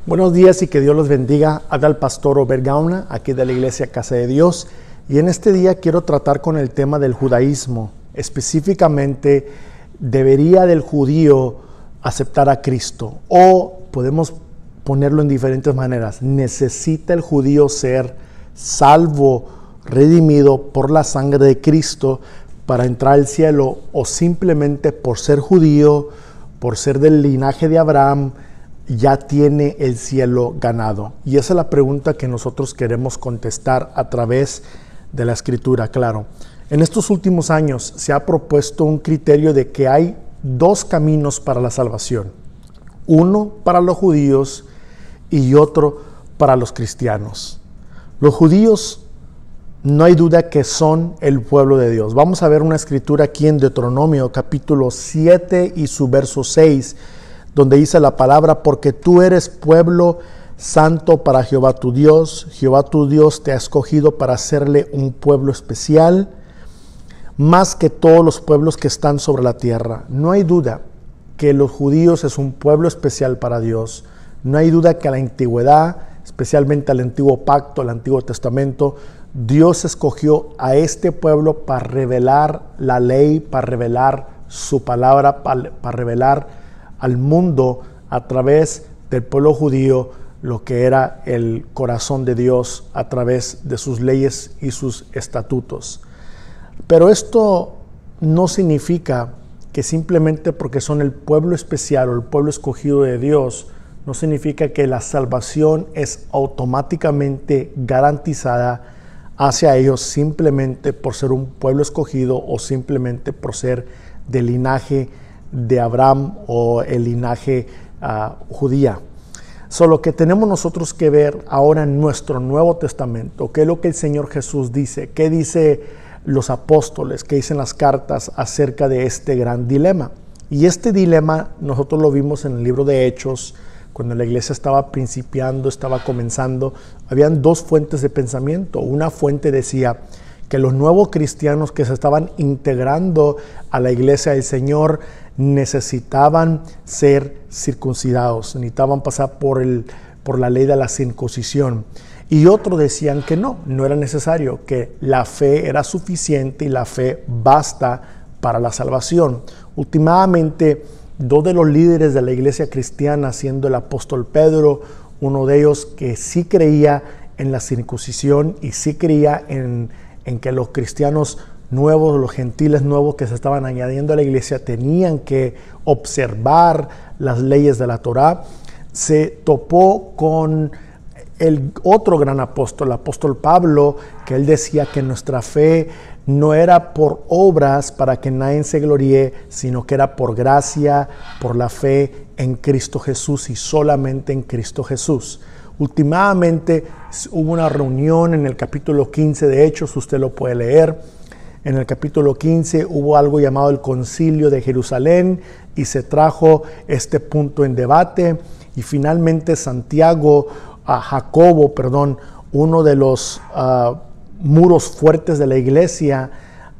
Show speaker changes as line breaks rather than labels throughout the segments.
Buenos días y que Dios los bendiga. Habla el pastor Obed Gauna, aquí de la iglesia Casa de Dios. Y en este día quiero tratar con el tema del judaísmo. Específicamente, ¿debería del judío aceptar a Cristo? O podemos ponerlo en diferentes maneras. ¿Necesita el judío ser salvo, redimido por la sangre de Cristo para entrar al cielo? ¿O simplemente por ser judío, por ser del linaje de Abraham, ya tiene el cielo ganado? Y esa es la pregunta que nosotros queremos contestar a través de la Escritura, claro. En estos últimos años se ha propuesto un criterio de que hay dos caminos para la salvación. Uno para los judíos y otro para los cristianos. Los judíos no hay duda que son el pueblo de Dios. Vamos a ver una escritura aquí en Deuteronomio capítulo 7 y su verso 6, donde dice la palabra: porque tú eres pueblo santo para Jehová tu Dios. Jehová tu Dios te ha escogido para hacerle un pueblo especial, más que todos los pueblos que están sobre la tierra. No hay duda que los judíos es un pueblo especial para Dios. No hay duda que a la antigüedad, especialmente al antiguo pacto, al Antiguo Testamento, Dios escogió a este pueblo para revelar la ley, para revelar su palabra, para revelar al mundo a través del pueblo judío lo que era el corazón de Dios a través de sus leyes y sus estatutos. Pero esto no significa que simplemente porque son el pueblo especial o el pueblo escogido de Dios, no significa que la salvación es automáticamente garantizada hacia ellos simplemente por ser un pueblo escogido o simplemente por ser del linaje de Abraham o el linaje judía. Lo que tenemos nosotros que ver ahora en nuestro Nuevo Testamento, qué es lo que el Señor Jesús dice, qué dice los apóstoles, qué dicen las cartas acerca de este gran dilema. Y este dilema nosotros lo vimos en el libro de Hechos. Cuando la iglesia estaba principiando, estaba comenzando, habían dos fuentes de pensamiento. Una fuente decía que los nuevos cristianos que se estaban integrando a la iglesia del Señor necesitaban ser circuncidados, necesitaban pasar por la ley de la circuncisión. Y otros decían que no era necesario, que la fe era suficiente y la fe basta para la salvación. Últimamente, dos de los líderes de la iglesia cristiana, siendo el apóstol Pedro, uno de ellos que sí creía en la circuncisión y sí creía en que los cristianos nuevos, los gentiles nuevos que se estaban añadiendo a la iglesia tenían que observar las leyes de la Torá, se topó con el otro gran apóstol, el apóstol Pablo, que él decía que nuestra fe no era por obras para que nadie se gloríe, sino que era por gracia, por la fe en Cristo Jesús y solamente en Cristo Jesús. Últimamente hubo una reunión en el capítulo 15 de Hechos, usted lo puede leer. En el capítulo 15 hubo algo llamado el Concilio de Jerusalén y se trajo este punto en debate y finalmente Jacobo, uno de los muros fuertes de la iglesia,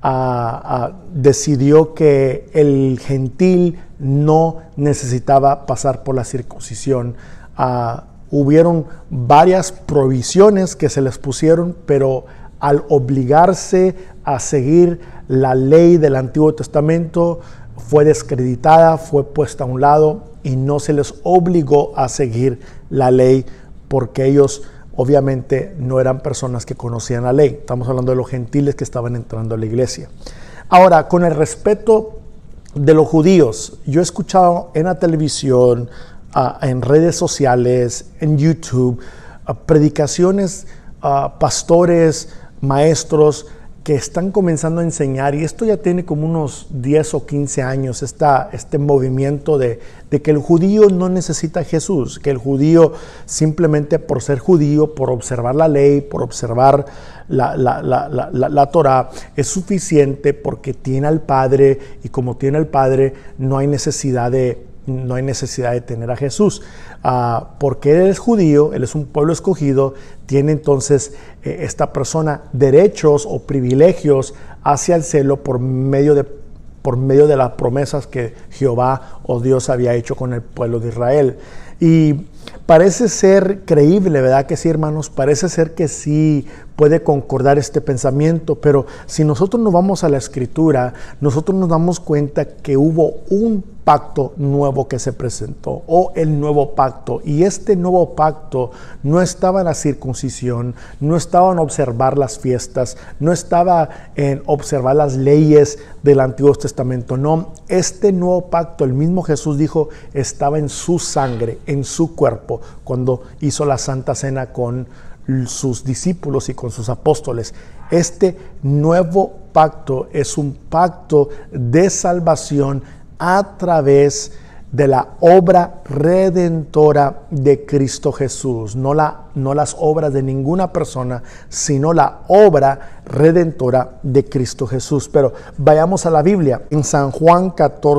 decidió que el gentil no necesitaba pasar por la circuncisión. Hubieron varias prohibiciones que se les pusieron, pero al obligarse a seguir la ley del Antiguo Testamento, fue descreditada, fue puesta a un lado y no se les obligó a seguir la ley porque ellos obviamente no eran personas que conocían la ley. Estamos hablando de los gentiles que estaban entrando a la iglesia. Ahora, con el respeto de los judíos, yo he escuchado en la televisión, en redes sociales, en YouTube, predicaciones, pastores, maestros que están comenzando a enseñar, y esto ya tiene como unos 10 o 15 años, este movimiento de que el judío no necesita a Jesús, que el judío simplemente por ser judío, por observar la ley, por observar la Torá, es suficiente porque tiene al Padre, y como tiene al Padre no hay necesidad de tener a Jesús. Porque Él es judío, Él es un pueblo escogido, tiene entonces esta persona derechos o privilegios hacia el cielo por medio de las promesas que Jehová o Dios había hecho con el pueblo de Israel. Y parece ser creíble, ¿verdad que sí, hermanos? Parece ser que sí puede concordar este pensamiento, pero si nosotros nos vamos a la Escritura, nosotros nos damos cuenta que hubo un pacto nuevo que se presentó, o el nuevo pacto, y este nuevo pacto no estaba en la circuncisión, no estaba en observar las fiestas, no estaba en observar las leyes del Antiguo Testamento, no, este nuevo pacto, el mismo Jesús dijo, estaba en su sangre, en su cuerpo, cuando hizo la Santa Cena con sus discípulos y con sus apóstoles. Este nuevo pacto es un pacto de salvación a través de la obra redentora de Cristo Jesús, no las obras de ninguna persona, sino la obra redentora de Cristo Jesús. Pero vayamos a la Biblia. En San Juan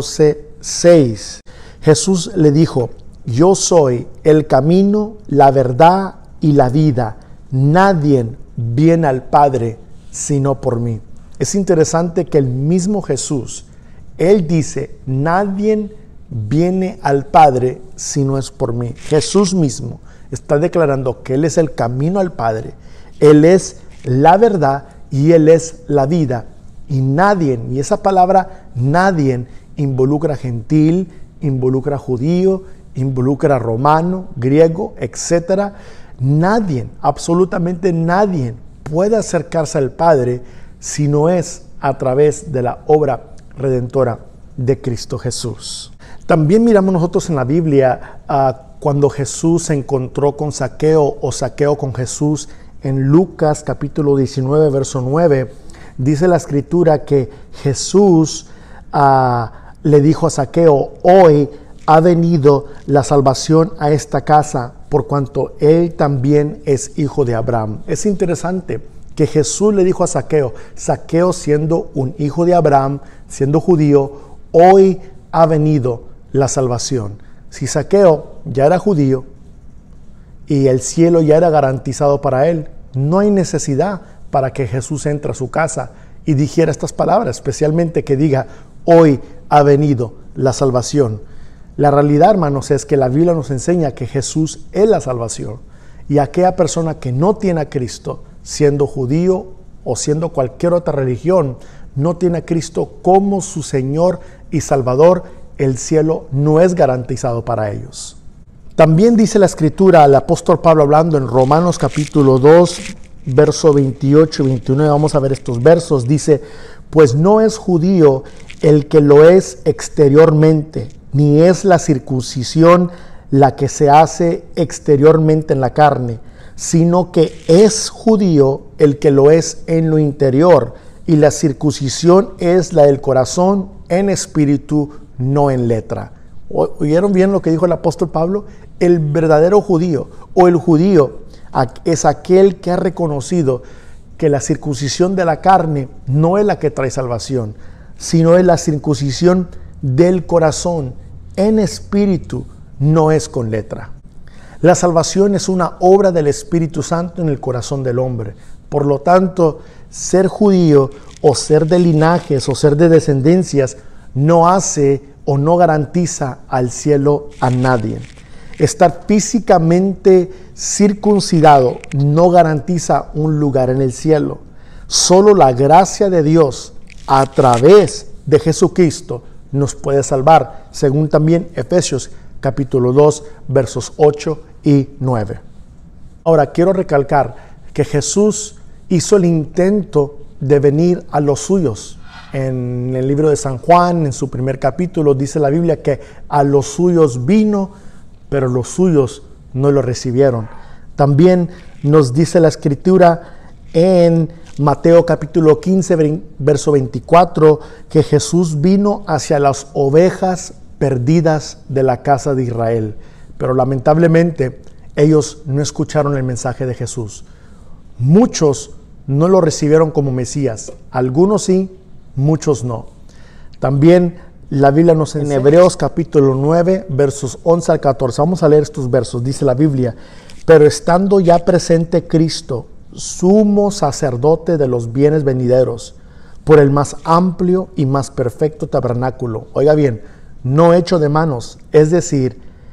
14:6, Jesús le dijo: yo soy el camino, la verdad y la vida. Nadie viene al Padre sino por mí. Es interesante que el mismo Jesús, Él dice, nadie viene al Padre si no es por mí. Jesús mismo está declarando que Él es el camino al Padre, Él es la verdad y Él es la vida. Y nadie, y esa palabra nadie, involucra gentil, involucra judío, involucra romano, griego, etc. Nadie, absolutamente nadie puede acercarse al Padre si no es a través de la obra redentora de Cristo Jesús. También miramos nosotros en la Biblia cuando Jesús se encontró con Zaqueo o Zaqueo con Jesús en Lucas capítulo 19 verso 9, dice la Escritura que Jesús le dijo a Zaqueo: hoy ha venido la salvación a esta casa, por cuanto él también es hijo de Abraham. Es interesante que Jesús le dijo a Zaqueo, Zaqueo siendo un hijo de Abraham, siendo judío, hoy ha venido la salvación. Si Zaqueo ya era judío y el cielo ya era garantizado para él, no hay necesidad para que Jesús entre a su casa y dijera estas palabras, especialmente que diga, hoy ha venido la salvación. La realidad, hermanos, es que la Biblia nos enseña que Jesús es la salvación. Y aquella persona que no tiene a Cristo, siendo judío o siendo cualquier otra religión, no tiene a Cristo como su Señor y Salvador, el cielo no es garantizado para ellos. También dice la Escritura, el apóstol Pablo hablando en Romanos capítulo 2, verso 28 y 29, vamos a ver estos versos, dice, pues no es judío el que lo es exteriormente, ni es la circuncisión la que se hace exteriormente en la carne, sino que es judío el que lo es en lo interior, y la circuncisión es la del corazón en espíritu, no en letra. ¿Oyeron bien lo que dijo el apóstol Pablo? El verdadero judío o el judío es aquel que ha reconocido que la circuncisión de la carne no es la que trae salvación, sino es la circuncisión del corazón en espíritu, no es con letra. La salvación es una obra del Espíritu Santo en el corazón del hombre. Por lo tanto, ser judío o ser de linajes o ser de descendencias no hace o no garantiza al cielo a nadie. Estar físicamente circuncidado no garantiza un lugar en el cielo. Solo la gracia de Dios a través de Jesucristo nos puede salvar, según también Efesios capítulo 2, versos 8 y 9. Ahora, quiero recalcar que Jesús hizo el intento de venir a los suyos. En el libro de San Juan, en su primer capítulo, dice la Biblia que a los suyos vino, pero los suyos no lo recibieron. También nos dice la Escritura en Mateo capítulo 15, verso 24, que Jesús vino hacia las ovejas perdidas de la casa de Israel. Pero lamentablemente ellos no escucharon el mensaje de Jesús. Muchos no lo recibieron como Mesías. Algunos sí, muchos no. También la Biblia nos enseña en Hebreos capítulo 9, versos 11 al 14. Vamos a leer estos versos. Dice la Biblia, pero estando ya presente Cristo, sumo sacerdote de los bienes venideros, por el más amplio y más perfecto tabernáculo. Oiga bien, no hecho de manos, es decir,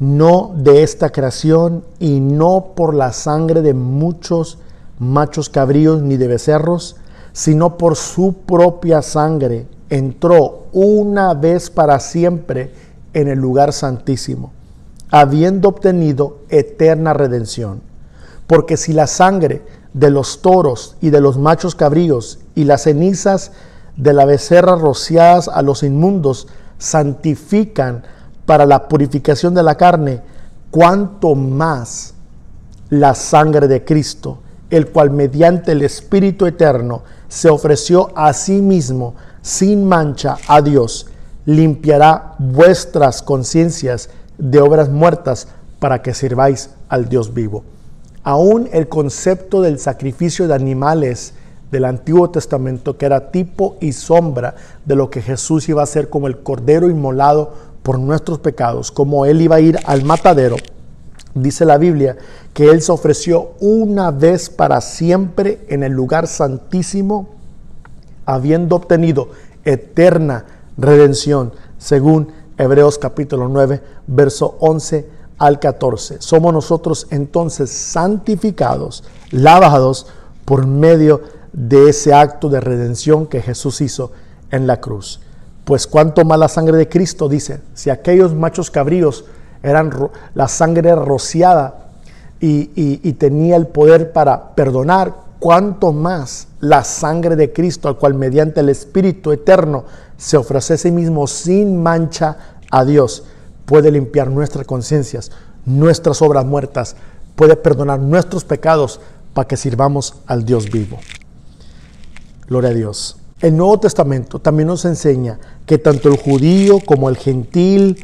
no de esta creación, y no por la sangre de muchos machos cabríos ni de becerros, sino por su propia sangre, entró una vez para siempre en el lugar santísimo, habiendo obtenido eterna redención. Porque si la sangre de los toros y de los machos cabríos y las cenizas de la becerra rociadas a los inmundos santifican para la purificación de la carne, cuánto más la sangre de Cristo, el cual mediante el Espíritu eterno se ofreció a sí mismo sin mancha a Dios, limpiará vuestras conciencias de obras muertas para que sirváis al Dios vivo. Aún el concepto del sacrificio de animales del Antiguo Testamento, que era tipo y sombra de lo que Jesús iba a hacer como el cordero inmolado por nuestros pecados, como Él iba a ir al matadero, dice la Biblia que Él se ofreció una vez para siempre en el lugar santísimo, habiendo obtenido eterna redención, según Hebreos capítulo 9, verso 11 al 14. Somos nosotros entonces santificados, lavados por medio de ese acto de redención que Jesús hizo en la cruz. Pues cuánto más la sangre de Cristo, dice, si aquellos machos cabríos la sangre era rociada y tenía el poder para perdonar, cuánto más la sangre de Cristo, al cual mediante el Espíritu eterno se ofrece a sí mismo sin mancha a Dios, puede limpiar nuestras conciencias, nuestras obras muertas, puede perdonar nuestros pecados para que sirvamos al Dios vivo. Gloria a Dios. El Nuevo Testamento también nos enseña que tanto el judío como el gentil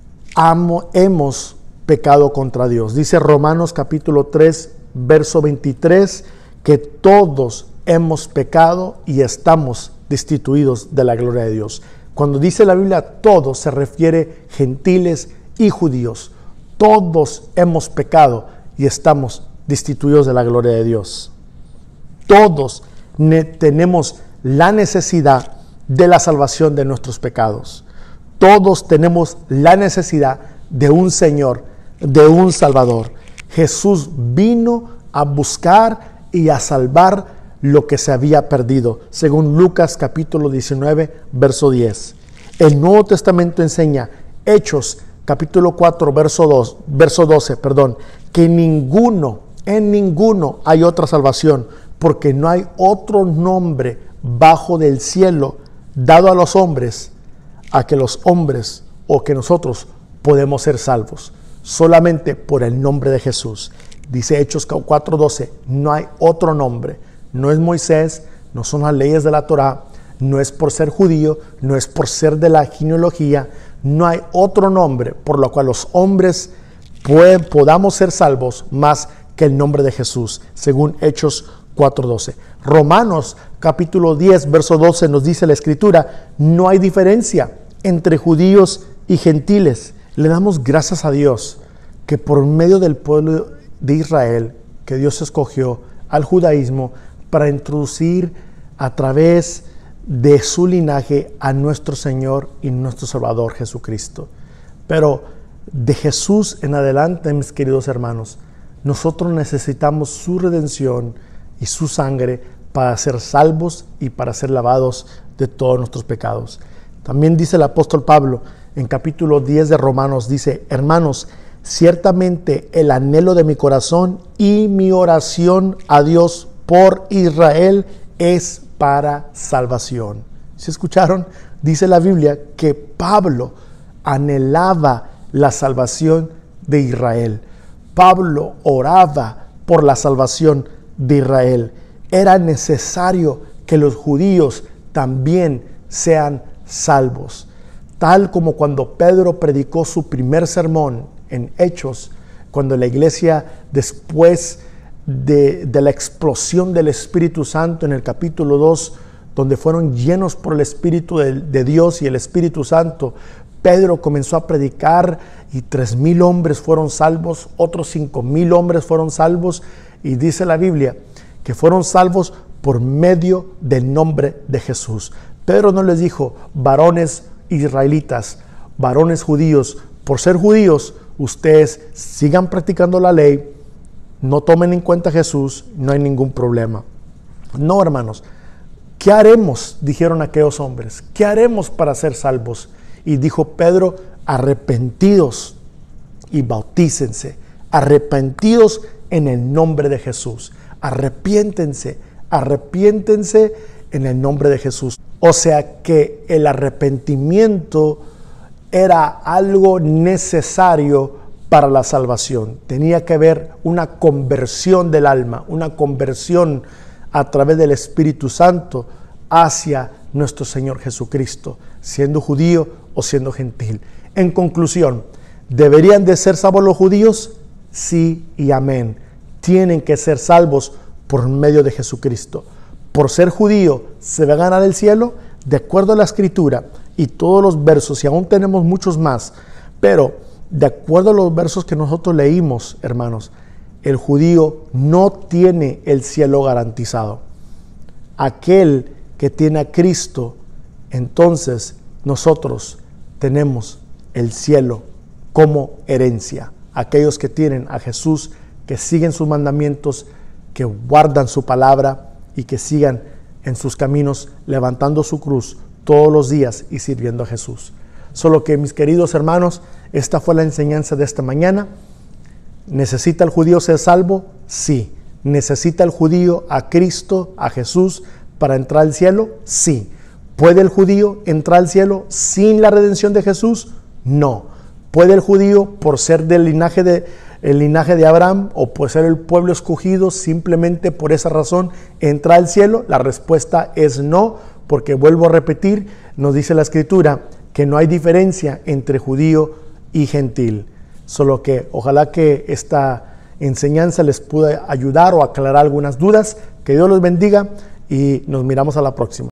hemos pecado contra Dios. Dice Romanos capítulo 3, verso 23, que todos hemos pecado y estamos destituidos de la gloria de Dios. Cuando dice la Biblia todos, se refiere gentiles y judíos. Todos hemos pecado y estamos destituidos de la gloria de Dios. Todos tenemos la necesidad de la salvación de nuestros pecados. Todos tenemos la necesidad de un Señor, de un Salvador. Jesús vino a buscar y a salvar lo que se había perdido, según Lucas capítulo 19, verso 10. El Nuevo Testamento enseña, Hechos capítulo 4, verso 12, que en ninguno hay otra salvación, porque no hay otro nombre bajo del cielo dado a los hombres, a que los hombres o que nosotros podemos ser salvos, solamente por el nombre de Jesús. Dice Hechos 4:12, no hay otro nombre, no es Moisés, no son las leyes de la Torá, no es por ser judío, no es por ser de la genealogía, no hay otro nombre por lo cual los hombres podamos ser salvos más que el nombre de Jesús, según Hechos 4:12. Romanos capítulo 10, verso 12 nos dice la Escritura, no hay diferencia entre judíos y gentiles. Le damos gracias a Dios que por medio del pueblo de Israel, que Dios escogió al judaísmo para introducir a través de su linaje a nuestro Señor y nuestro Salvador Jesucristo. Pero de Jesús en adelante, mis queridos hermanos, nosotros necesitamos su redención y su sangre para ser salvos y para ser lavados de todos nuestros pecados. También dice el apóstol Pablo en capítulo 10 de Romanos, dice, hermanos, ciertamente el anhelo de mi corazón y mi oración a Dios por Israel es para salvación. ¿Se escucharon? Dice la Biblia que Pablo anhelaba la salvación de Israel. Pablo oraba por la salvación de Israel. Era necesario que los judíos también sean salvos. Tal como cuando Pedro predicó su primer sermón en Hechos, cuando la iglesia, después de la explosión del Espíritu Santo en el capítulo 2, donde fueron llenos por el Espíritu de Dios y el Espíritu Santo, Pedro comenzó a predicar y 3,000 hombres fueron salvos, otros 5,000 hombres fueron salvos, y dice la Biblia que fueron salvos por medio del nombre de Jesús. Pedro no les dijo varones israelitas, varones judíos. Por ser judíos, ustedes sigan practicando la ley, no tomen en cuenta a Jesús, no hay ningún problema. No, hermanos. ¿Qué haremos? Dijeron aquellos hombres. ¿Qué haremos para ser salvos? Y dijo Pedro, arrepentidos y bautícense. Arrepentidos en el nombre de Jesús. Arrepiéntense en el nombre de Jesús. O sea que el arrepentimiento era algo necesario para la salvación. Tenía que haber una conversión del alma, una conversión a través del Espíritu Santo hacia nuestro Señor Jesucristo, siendo judío o siendo gentil. En conclusión, ¿deberían de ser salvos los judíos? Sí y amén. Tienen que ser salvos por medio de Jesucristo. Por ser judío, ¿se va a ganar el cielo? De acuerdo a la Escritura y todos los versos, y aún tenemos muchos más, pero de acuerdo a los versos que nosotros leímos, hermanos, el judío no tiene el cielo garantizado. Aquel que tiene a Cristo, entonces nosotros tenemos el cielo como herencia. Aquellos que tienen a Jesús, que siguen sus mandamientos, que guardan su palabra y que sigan en sus caminos levantando su cruz todos los días y sirviendo a Jesús. Solo que, mis queridos hermanos, esta fue la enseñanza de esta mañana. ¿Necesita el judío ser salvo? Sí. ¿Necesita el judío a Cristo, a Jesús, para entrar al cielo? Sí. ¿Puede el judío entrar al cielo sin la redención de Jesús? No. ¿Puede el judío, por ser del linaje de Abraham o por ser el pueblo escogido, simplemente por esa razón entrar al cielo? La respuesta es no, porque vuelvo a repetir, nos dice la Escritura que no hay diferencia entre judío y gentil. Solo que ojalá que esta enseñanza les pueda ayudar o aclarar algunas dudas. Que Dios los bendiga y nos miramos a la próxima.